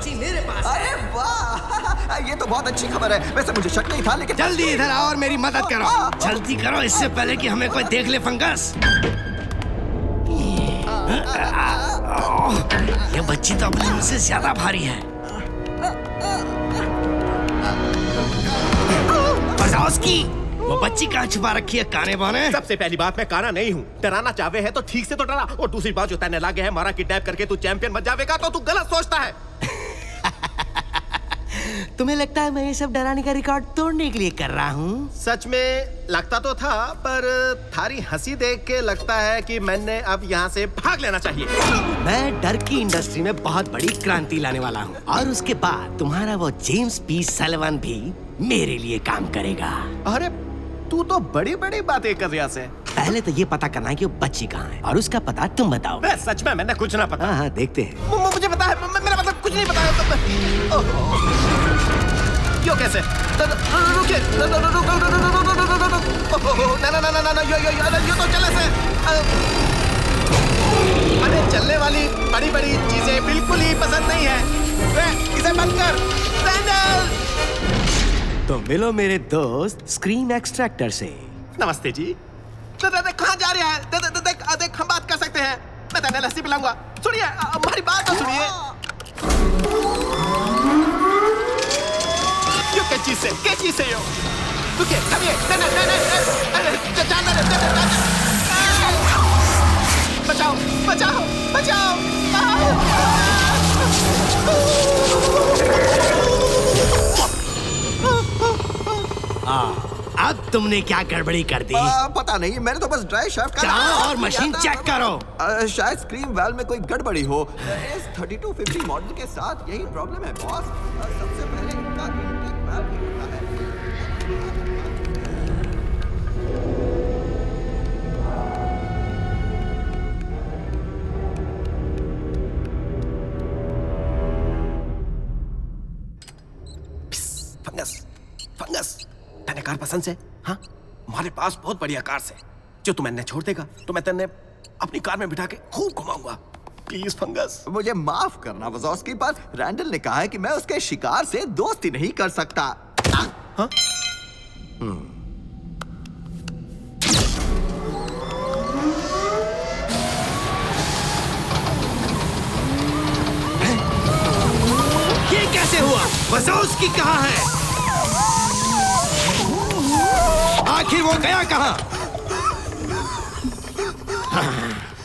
बच्ची मेरे पास। अरे वाह, ये तो बहुत अच्छी खबर है। वैसे मुझे शक नहीं था, लेकिन जल्दी इधर आओ और मेरी मदद करो। जल्दी करो, इससे पहले कि हमें कोई देख ले फंगस। ये बच्ची तो अपनी मुझसे ज्यादा भारी है। वज़ोव्स्की, वो बच्ची कहाँ छुपा रखी है काने बाने? सबसे पहली बात, मैं काना नहीं हूँ। डराना चाहे है तो ठीक से तो डरा। और दूसरी बात, जो तैने लागे है मारा किडनैप करके तू चैंपियन बन जाएगा तो तू गलत सोचता है। तुम्हें लगता है मैं ये सब डराने का रिकॉर्ड तोड़ने के लिए कर रहा हूँ? सच में लगता तो था, पर थारी हंसी देख के लगता है कि मैंने अब यहाँ से भाग लेना चाहिए। मैं डर की इंडस्ट्री में बहुत बड़ी क्रांति लाने वाला हूँ, और उसके बाद तुम्हारा वो जेम्स पी सलिवन भी मेरे लिए काम करेगा। अरे तू तो बड़ी बड़ी बातें कर रहा है। पहले तो ये पता करना है कि वो बच्ची कहाँ है, और उसका पता तुम बताओ। सच में मैंने कुछ ना पता। हाँ, देखते हैं। मुझे पता है, मेरा मतलब कुछ नहीं पता है। क्यों, कैसे? रुकिए, ना, ये तो चले से। अरे चलने वाली बड़ी बड़ी चीजें बिल्कुल ही पसंद नहीं है। इसे बंद कर। तो मिलो मेरे दोस्त स्क्रीन एक्सट्रैक्टर से। नमस्ते जी। कहाँ जा रहे हैं? देख, हम बात कर सकते हैं। मैं तेरे लस्सी पिलाऊंगा। सुनिए, हमारी बात तो सुनिए। क्यों, क्या चीज से यो? रुकिए, बचाओ, बचाओ, बचाओ। अब तुमने क्या गड़बड़ी कर दी? पता नहीं, मैंने तो बस ड्राई शाफ्ट का और मशीन चेक करो। शायद स्क्रीन वाल्व में कोई गड़बड़ी हो। इस 3250 मॉडल के साथ यही प्रॉब्लम है बॉस। सबसे पहले इनका इंटेक वाल्व ही होता है। फंगस, तेने कार पसंद से? हाँ, हमारे पास बहुत बढ़िया कार से। जो तू मैंने छोड़ देगा तो मैं तेने अपनी कार में बिठा के खूब घुमाऊंगा। Please fungus. मुझे माफ करना वज़ोव्स्की, पर रैंडल ने कहा है कि मैं उसके शिकार से दोस्ती नहीं कर सकता। हाँ? ये कैसे हुआ? वज़ोव्स्की कहाँ है? आखिर वो गया कहाँ?